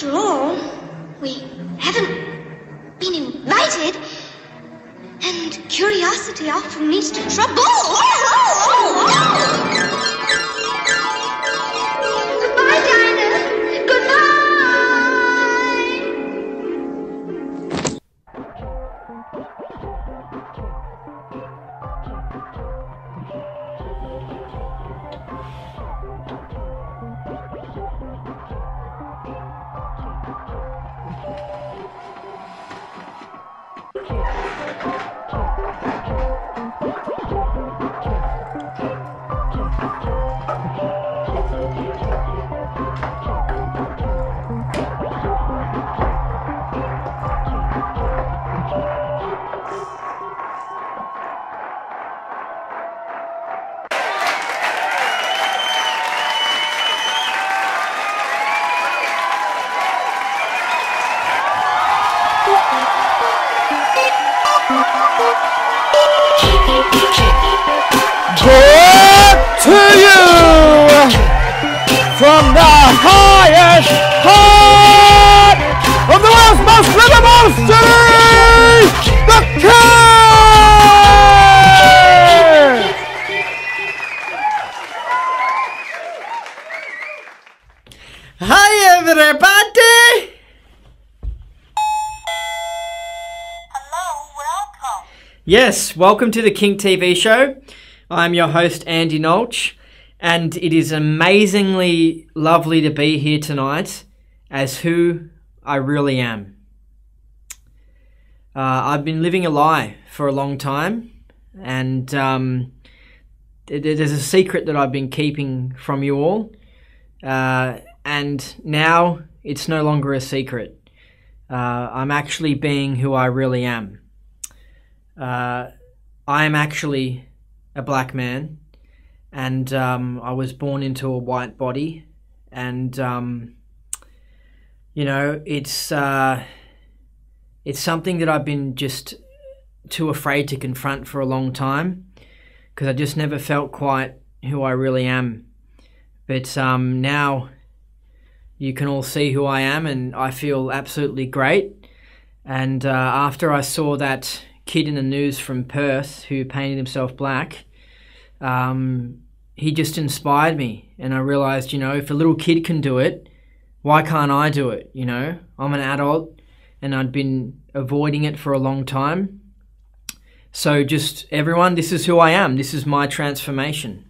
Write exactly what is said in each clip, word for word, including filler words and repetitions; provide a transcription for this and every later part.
After all, we haven't been invited, and curiosity often leads to trouble. Goodbye, Dinah. Goodbye. Brought to you from the highest heart of the world's most livable city, the King! Hi everybody! Hello, welcome. Yes, welcome to the King T V show. I'm your host, Andy Nolch, and it is amazingly lovely to be here tonight as who I really am. Uh, I've been living a lie for a long time, and um, there's a secret that I've been keeping from you all, uh, and now it's no longer a secret. Uh, I'm actually being who I really am. Uh, I am actually a black man, and um, I was born into a white body, and um, you know, it's uh, it's something that I've been just too afraid to confront for a long time, because I just never felt quite who I really am. But um, now you can all see who I am, and I feel absolutely great. And uh, after I saw that kid in the news from Perth who painted himself black, um, he just inspired me, and I realized, you know, if a little kid can do it, why can't I do it? You know, I'm an adult, and I'd been avoiding it for a long time. So just everyone, this is who I am. This is my transformation.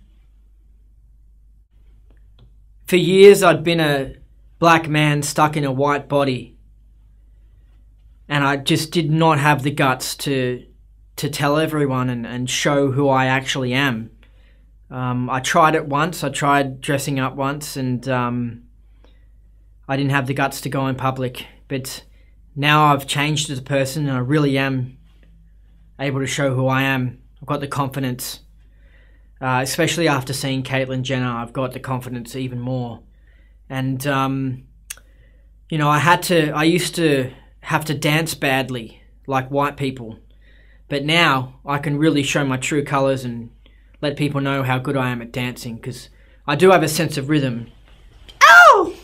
For years, I'd been a black man stuck in a white body, and I just did not have the guts to to tell everyone and, and show who I actually am. Um, I tried it once. I tried dressing up once, and um, I didn't have the guts to go in public. But now I've changed as a person, and I really am able to show who I am. I've got the confidence, uh, especially after seeing Caitlyn Jenner. I've got the confidence even more. And, um, you know, I had to, I used to have to dance badly like white people. But now I can really show my true colours and let people know how good I am at dancing, because I do have a sense of rhythm. Ow!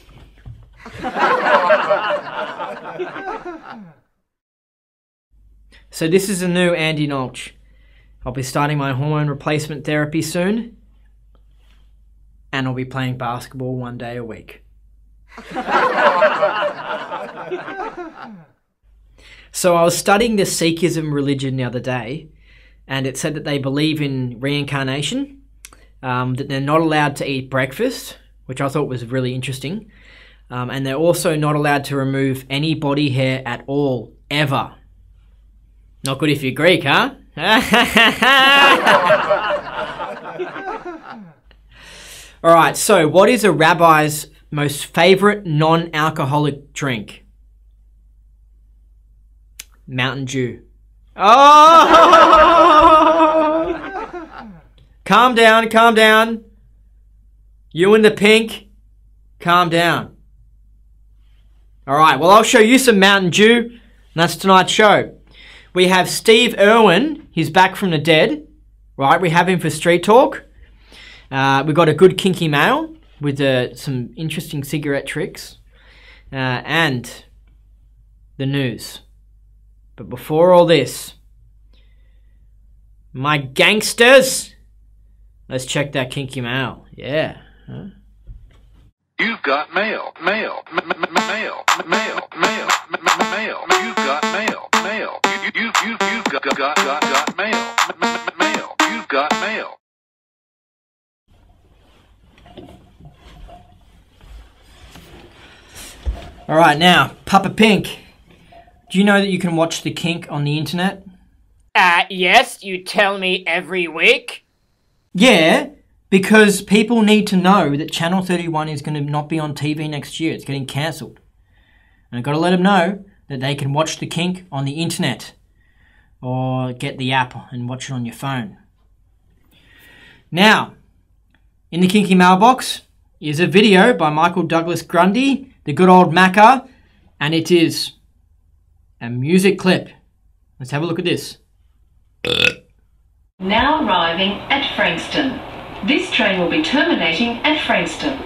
So this is a new Andy Nolch. I'll be starting my hormone replacement therapy soon, and I'll be playing basketball one day a week. So I was studying the Sikhism religion the other day, and it said that they believe in reincarnation, um, that they're not allowed to eat breakfast, which I thought was really interesting, um, and they're also not allowed to remove any body hair at all, ever. Not good if you're Greek, huh? All right, so what is a rabbi's most favourite non-alcoholic drink? Mountain Dew. Oh! Calm down, calm down. You in the pink, calm down. All right, well, I'll show you some Mountain Dew, and that's tonight's show. We have Steve Irwin. He's back from the dead, right? We have him for Street Talk. Uh, we've got a good kinky male with uh, some interesting cigarette tricks. uh, and the news. But before all this, my gangsters, let's check that kinky mail. Yeah. Huh? You've got mail, mail, m- m- m- mail, m- mail, mail, m- m- mail. You've got mail, mail. You, you, you, you've got, got, got, got mail, m- m- m- mail. You've got mail. All right, now, Papa Pink. Do you know that you can watch The Kink on the internet? Uh, yes, you tell me every week. Yeah, because people need to know that Channel thirty-one is going to not be on T V next year. It's getting cancelled. And I've got to let them know that they can watch The Kink on the internet or get the app and watch it on your phone. Now, in the Kinky Mailbox is a video by Michael Douglas Grundy, the good old Macca, and it is a music clip. Let's have a look at this. Now arriving at Frankston. This train will be terminating at Frankston.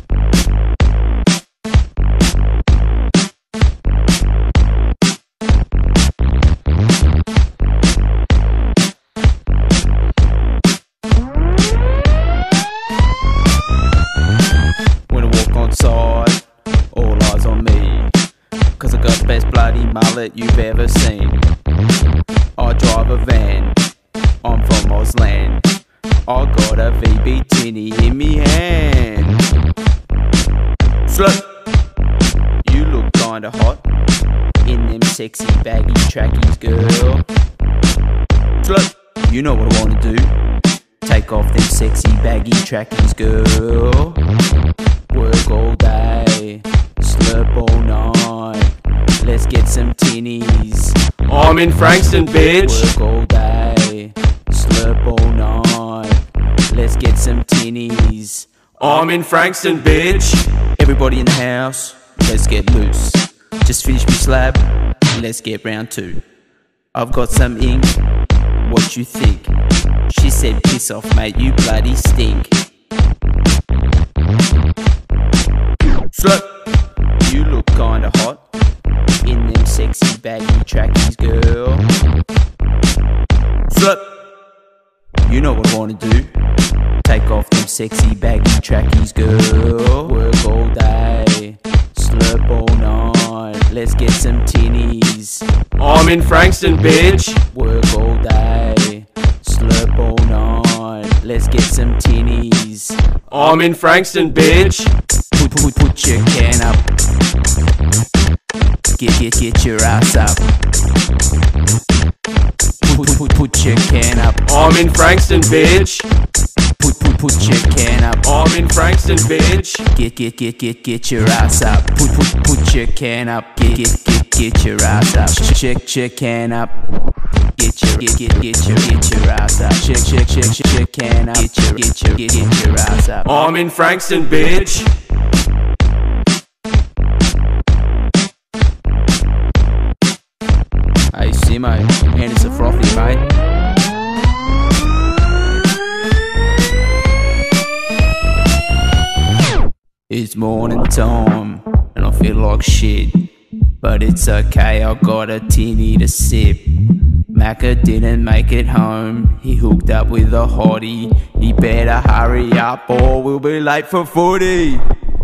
When I walk on side, all eyes on me, 'cause I got the best bloody mullet you've ever seen. I drive a van, I'm from Auslan, I got a V B tinny in me hand. Slut, you look kinda hot in them sexy baggy trackies, girl. Slut, you know what I wanna do, take off them sexy baggy trackies, girl. Work all day, slurp all night, let's get some tinnies. I'm in Frankston, bitch. Work all day, slurp all night, let's get some tinnies. I'm in Frankston, bitch. Everybody in the house, let's get loose. Just finish me slab, let's get round two. I've got some ink, what you think? She said piss off mate, you bloody stink. Slut, you look kinda hot in them sexy baggy trackies, girl. Slut, you know what I wanna do, take off them sexy baggy trackies, girl. Work all day, slurp all night, let's get some tinnies. I'm in Frankston, bitch. Work all day, slurp all night, let's get some tinnies. I'm in Frankston, bitch. Put, put, put your can up, get, get, get your ass up. Put, put, put, put your can up. I'm in Frankston, bitch. Put, put, put your can up. I'm in Frankston, bitch. Get, get, get, get, get your ass up. Put, put, put your can up. Get, get, get, get your ass up. Check, your can up. Get your, get, get, get your, get your ass up. Check, check, check, check your can up. Get your, get your, get, get your ass up. I'm in Frankston, bitch. Hey Simo, hand us a frothy, mate. It's morning time, and I feel like shit, but it's okay, I got a tinny to sip. Macca didn't make it home, he hooked up with a hottie. He better hurry up or we'll be late for footy.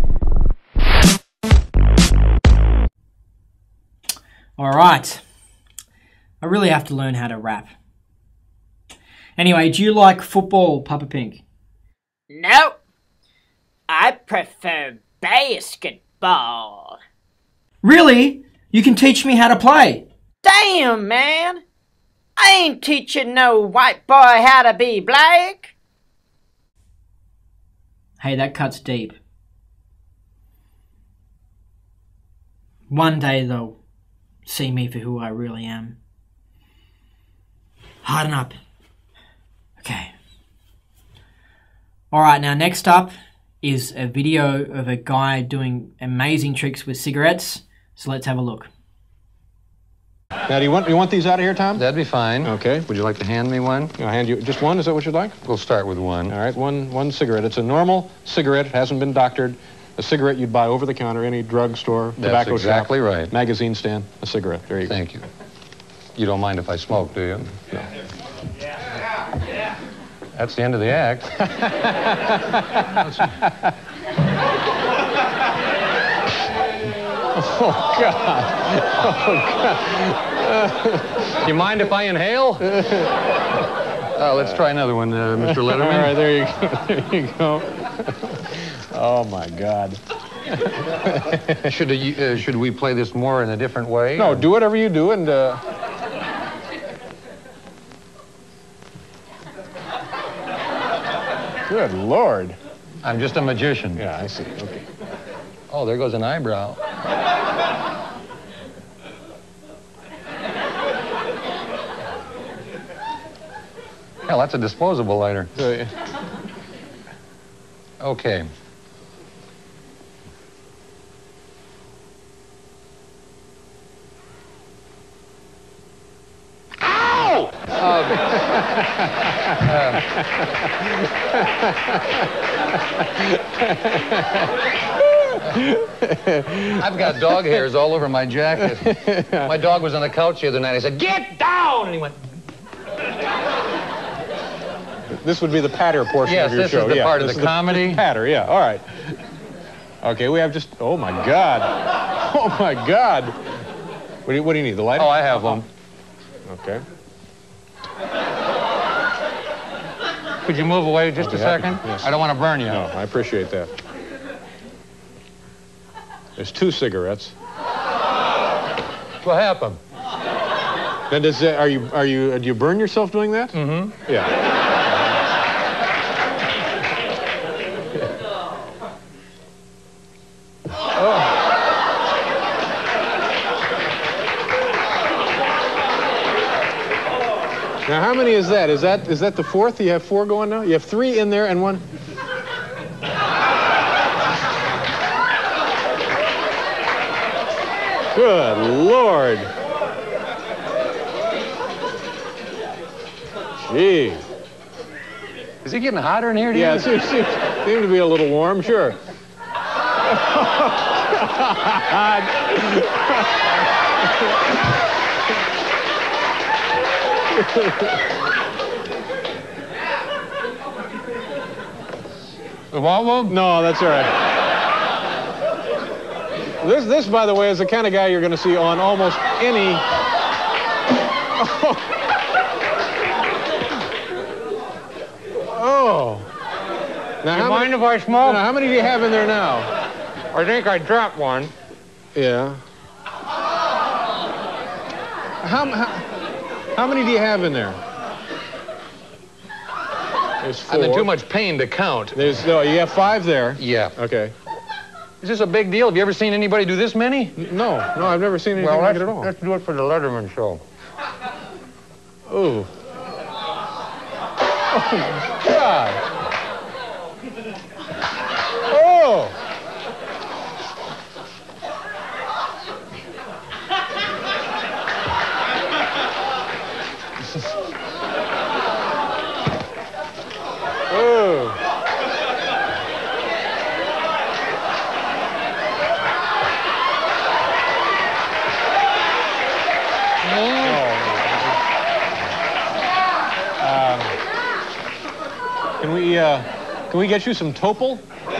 Alright. I really have to learn how to rap. Anyway, do you like football, Papa Pink? No, I prefer basketball. Really? You can teach me how to play? Damn, man. I ain't teaching no white boy how to be black. Hey, that cuts deep. One day they'll see me for who I really am. Harden up. Okay. Alright, now next up is a video of a guy doing amazing tricks with cigarettes. So let's have a look. Now, do you want you want these out of here, Tom? That'd be fine. Okay. Would you like to hand me one? I'll hand you just one. Is that what you'd like? We'll start with one. All right, one one cigarette. It's a normal cigarette. It hasn't been doctored. A cigarette you'd buy over the counter, any drugstore, tobacco That's exactly shop, right. magazine stand, a cigarette. There you go. Thank you. You don't mind if I smoke, do you? No. That's the end of the act. Oh, God. Oh, God. You mind if I inhale? Uh, let's try another one, uh, Mister Letterman. All right, there you go. There you go. Oh, my God. should, uh, should we play this more in a different way? No, do whatever you do, and... Uh... Good Lord. I'm just a magician. Yeah, I see. Okay. Oh, there goes an eyebrow. Hell, that's a disposable lighter. So, yeah. Okay. Ow! Uh, I've got dog hairs all over my jacket. My dog was on the couch the other night. I said, "Get down!" And he went... This would be the patter portion yes, of your this show. is the yeah, part of this the is comedy. The patter, yeah. All right. Okay, we have just... Oh, my God. Oh, my God. What do you, what do you need, the lighter? Oh, I have one. Okay. Could you move away just I'll a be happy. second? Yes. I don't want to burn you. No, I appreciate that. There's two cigarettes. What happened? Now, does that, are you are you do you burn yourself doing that? Mm-hmm. Yeah. Oh. Now, how many is that? Is that is that the fourth? You have four going now? You have three in there and one. Good Lord. Gee. Is it getting hotter in here? Yeah, it seems, seems, seems to be a little warm, sure. The Volvo? No, that's all right. This, this, by the way, is the kind of guy you're going to see on almost any... Oh. Oh. Now, You how mind many, if I smoke? now, how many do you have in there now? I think I dropped one. Yeah. How, how, how many do you have in there? There's four. I'm in too much pain to count. There's, no, you have five there. Yeah. Okay. Is this a big deal? Have you ever seen anybody do this many? No, no, I've never seen anything well, like let's, it at all. let's do it for the Letterman show. Ooh. Oh, God. Oh. Oh. Can we, uh, can we get you some Topol?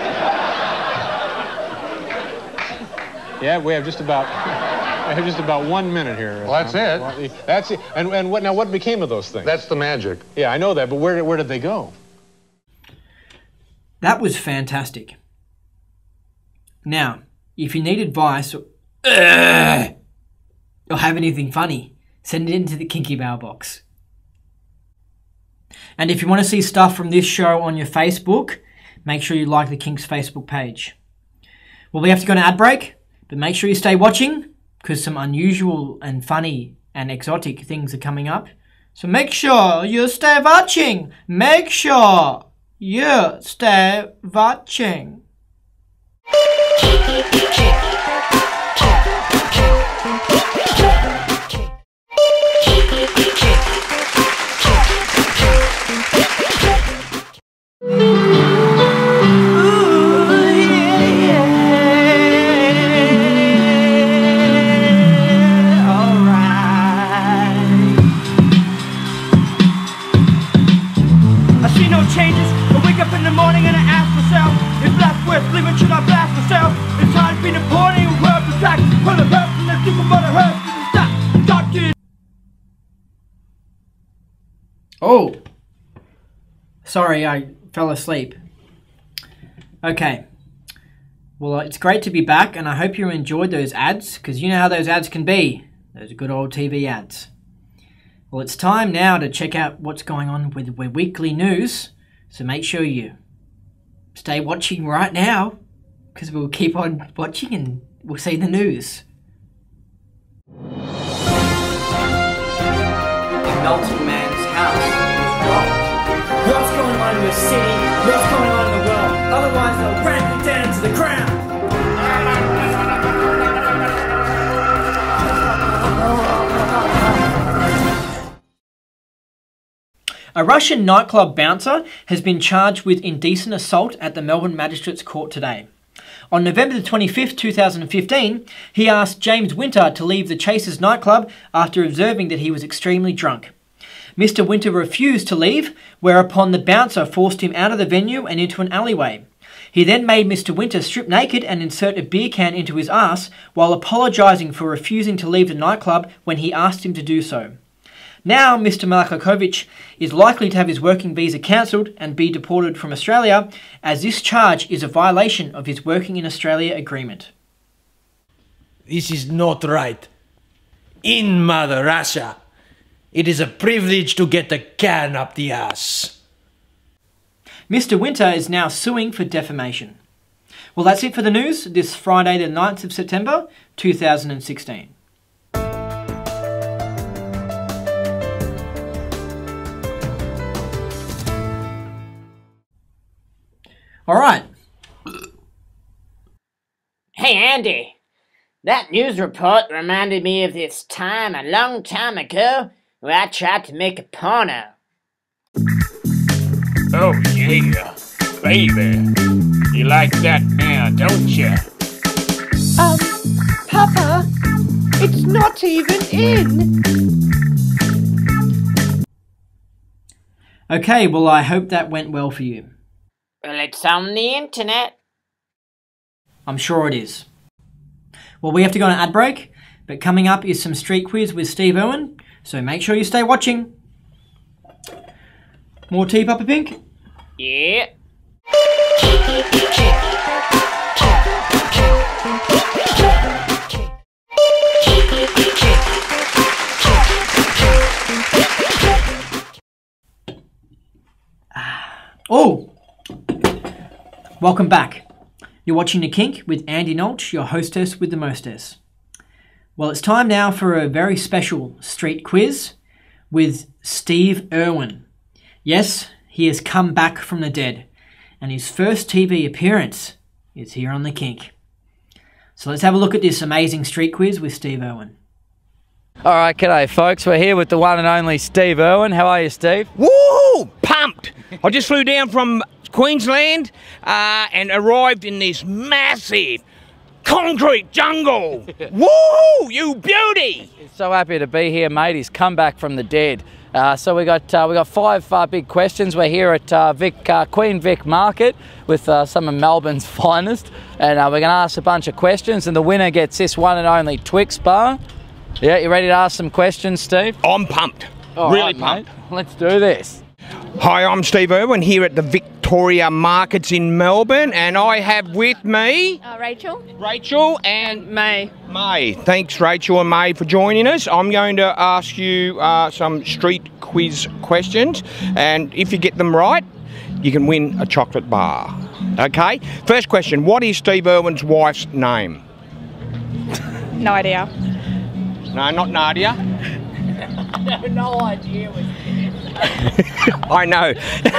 Yeah, we have just about, we have just about one minute here. Well, that's it. That's it. And, and what, now what became of those things? That's the magic. Yeah, I know that, but where, where did they go? That was fantastic. Now, if you need advice or, uh, or have anything funny, send it into the Kinky Mailbox. And if you want to see stuff from this show on your Facebook, make sure you like the Kinks Facebook page. Well, we have to go on an ad break, but make sure you stay watching because some unusual and funny and exotic things are coming up. So make sure you stay watching. Make sure you stay watching. Ooh, yeah, yeah. Oh, sorry, I fell asleep. Okay. Well, it's great to be back, and I hope you enjoyed those ads, because you know how those ads can be. Those good old T V ads. Well, it's time now to check out what's going on with the weekly news, so make sure you stay watching right now, because we'll keep on watching and we'll see the news. The melting man's house is robbed. What's going on in the city? What's going on in the world? Otherwise they'll ramp you down to the ground. A Russian nightclub bouncer has been charged with indecent assault at the Melbourne Magistrates Court today. On November the twenty-fifth, two thousand fifteen, he asked James Winter to leave the Chasers nightclub after observing that he was extremely drunk. Mister Winter refused to leave, whereupon the bouncer forced him out of the venue and into an alleyway. He then made Mister Winter strip naked and insert a beer can into his ass while apologising for refusing to leave the nightclub when he asked him to do so. Now, Mister Malakovic is likely to have his working visa cancelled and be deported from Australia, as this charge is a violation of his Working in Australia agreement. This is not right. In Mother Russia, it is a privilege to get a can up the ass. Mister Winter is now suing for defamation. Well, that's it for the news this Friday the ninth of September two thousand sixteen. All right. Hey, Andy. That news report reminded me of this time a long time ago where I tried to make a porno. Oh, yeah. Baby. You like that now, don't you? Um, Papa, it's not even in. Okay, well, I hope that went well for you. Well, it's on the internet. I'm sure it is. Well, we have to go on an ad break, but coming up is some street quiz with Steve Irwin, so make sure you stay watching. More tea, Papa Pink? Yeah. Oh! Welcome back. You're watching The Kink with Andy Nolch, your hostess with the mostess. Well, it's time now for a very special street quiz with Steve Irwin. Yes, he has come back from the dead, and his first T V appearance is here on The Kink. So let's have a look at this amazing street quiz with Steve Irwin. All right, g'day folks. We're here with the one and only Steve Irwin. How are you, Steve? Woo! Pumped! I just flew down from Queensland uh, and arrived in this massive concrete jungle. Woo! You beauty! So happy to be here, mate. He's come back from the dead. Uh, so we got uh, we got five uh, big questions. We're here at uh, Vic uh, Queen Vic Market with uh, some of Melbourne's finest, and uh, we're going to ask a bunch of questions, and the winner gets this one and only Twix bar. Yeah, you ready to ask some questions, Steve? I'm pumped. All really right, pumped. Mate. Let's do this. Hi, I'm Steve Irwin here at the Victoria Markets in Melbourne, and I have with me Uh, Rachel. Rachel and May. May. Thanks, Rachel and May, for joining us. I'm going to ask you uh, some street quiz questions, and if you get them right, you can win a chocolate bar. Okay? First question, what is Steve Irwin's wife's name? No idea. No, not Nadia. No idea what I know.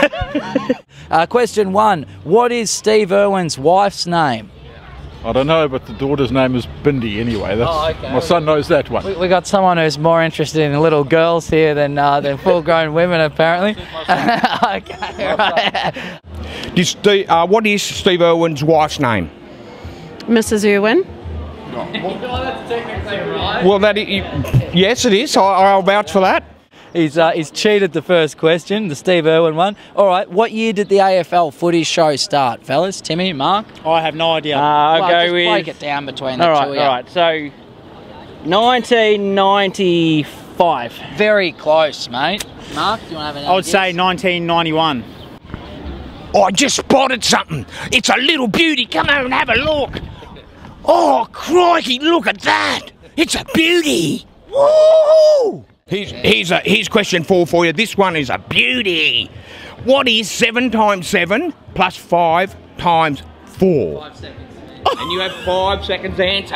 uh, question one, what is Steve Irwin's wife's name? I don't know, but the daughter's name is Bindi anyway. That's, oh, okay. My son knows that one. We, we got someone who's more interested in little girls here than uh, than full-grown women, apparently. Okay, right. Did Steve, uh, what is Steve Irwin's wife's name? Missus Irwin. Well, that's technically right. Well, that is, yes, it is. I, I'll vouch for that. He's uh, he's cheated the first question, the Steve Irwin one. All right, what year did the A F L footy show start, fellas? Timmy, Mark? I have no idea. Uh, I'll well, go just with. break it down between the all right, two. all right. So, nineteen ninety-five. Very close, mate. Mark, do you want to have an I would say nineteen ninety-one. I just spotted something. It's a little beauty. Come over and have a look. Oh, crikey, look at that. It's a beauty. Woo! Here's, here's, a, here's question four for you. This one is a beauty. What is seven times seven plus five times four? Five seconds. And you have five seconds to answer.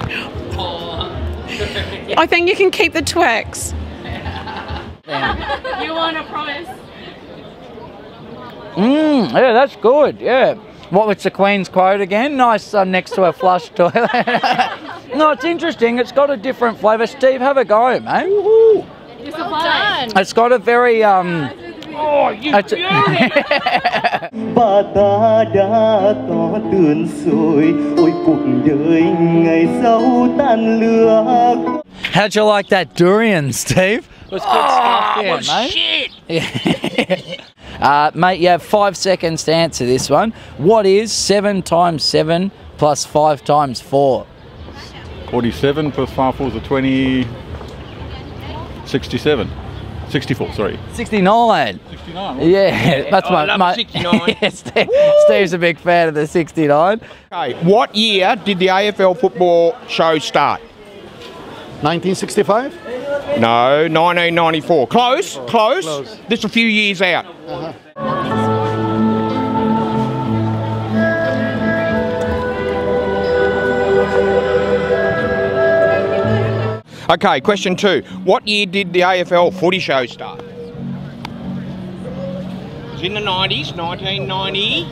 I think you can keep the Twix. You want a promise? Mmm, yeah, that's good, yeah. What was the Queen's quote again? Nice uh, next to a flush toilet. No, it's interesting. It's got a different flavour. Steve, have a go, mate. Well done. It's got a very, um... Oh, you it's beauty! Bà ta đã có tươn rồi, ôi cuộc đời ngày sau tan lửa. How'd you like that durian, Steve? It was good stuff there, well, mate. shit! Yeah. uh, mate, you have five seconds to answer this one. What is seven times seven plus five times four? forty-seven plus five fours are twenty. sixty-seven. sixty-four, sorry. sixty-nine. sixty-nine. Yeah, that's I my... love my sixty-nine. Yeah, Steve, Steve's a big fan of the sixty-nine. Okay, what year did the A F L football show start? nineteen sixty-five? No, nineteen ninety-four. Close, close. Close. Just a few years out. Uh-huh. Okay, question two. What year did the A F L footy show start? It was in the nineties, nineteen ninety.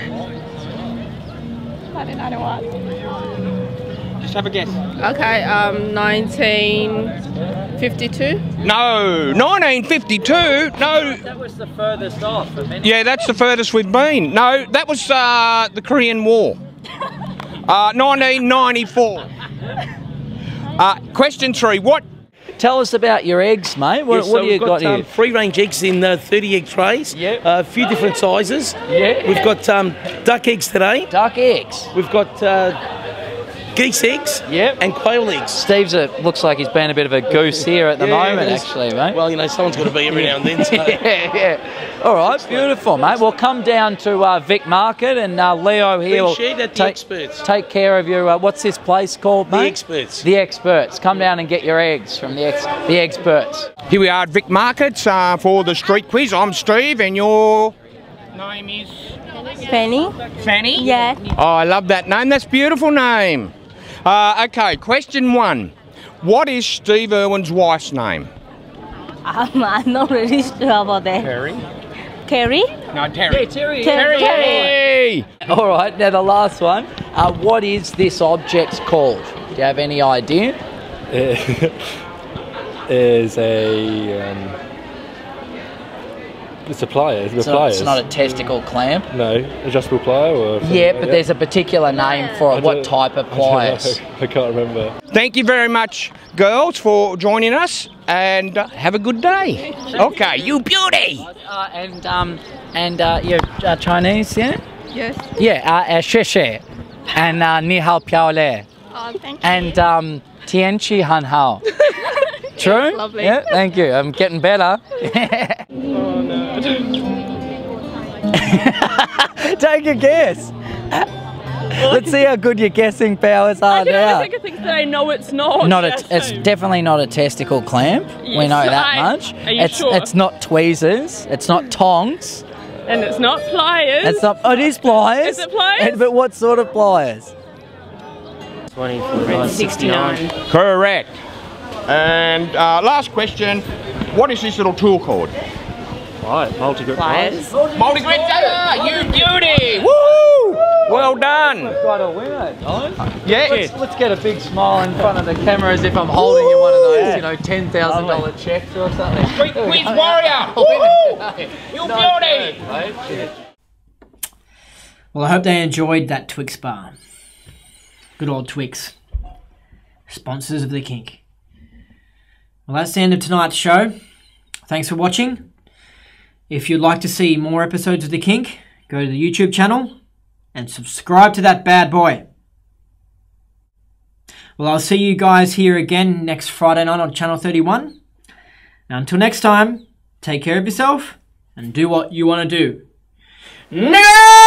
nineteen ninety-one. Just have a guess. Okay, um, nineteen fifty-two. No, nineteen fifty-two. No. That was the furthest off. A minute. Yeah, that's the furthest we've been. No, that was uh, the Korean War. Uh, nineteen ninety-four. Uh, question three. What? Tell us about your eggs, mate. What, Yes, so what do you we've got, um, here? free range eggs in uh, thirty egg trays. Yep. Uh, a few different sizes. Yeah. We've got um, duck eggs today. Duck eggs. We've got uh, geese eggs. Yep. And quail eggs. Steve's a, looks like he's been a bit of a goose here at the Yeah, moment, it is. actually, mate. Well, you know, someone's got to be every now and then. So. yeah, yeah. All right, beautiful, mate. We'll come down to uh, Vic Market, and uh, Leo here will Appreciate that, the take, experts. take care of you. Uh, what's this place called, The mate? experts. The Experts. Come down and get your eggs from the ex the Experts. Here we are at Vic Markets uh, for the street quiz. I'm Steve, and your name is Fanny. Fanny. Yeah. Oh, I love that name. That's a beautiful name. Uh, okay, question one. What is Steve Irwin's wife's name? Um, I'm not really sure about that. Terry. Carrie? No, Terry. Yeah, Terry. Terry. Terry. All right, now the last one. Uh, what is this object called? Do you have any idea? Is a um, it's a plier. It's, It's a not, pliers. it's not a testicle clamp. No, adjustable plier or something Yeah, like but that? there's a particular name for I it. What don't- type of I don't pliers? know. I can't remember. Thank you very much, girls, for joining us, and uh, have a good day. Okay, you beauty. Uh, and um, and uh, you're uh, Chinese, yeah? Yes. Yeah, uh, uh, xie xie. And uh, ni hao piao le. Oh, thank you. And um, tian chi han hao. True? Lovely. Yeah, thank you. I'm getting better. Oh, no. Take a guess. Let's see how good your guessing powers are I can now. only think of things that I know it's not. Not a, yes, it's so- definitely not a testicle clamp. we Yes, know that I- much. are you it's sure? it's not tweezers. It's not tongs. And it's not pliers. It's not. Oh, it is pliers. Is it pliers? And- but what sort of pliers? twenty-four, sixty-nine. Correct. And uh, last question. What is this little tool called? Right, multi-grip Pliers. Multi-grip. Ah, you beauty. Woo! Well done. Got a winner, guys. Yeah. Let's, let's get a big smile in front of the camera as if I'm holding you one of those, you know, ten thousand dollar checks or something. Street quiz warrior. Woo! You beauty. Well, I hope they enjoyed that Twix bar. Good old Twix. Sponsors of the kink. Well, that's the end of tonight's show. thanks for watching. If you'd like to see more episodes of The Kink, go to the YouTube channel and subscribe to that bad boy. Well, I'll see you guys here again next Friday night on Channel thirty-one. Now, until next time, take care of yourself and do what you want to do. No!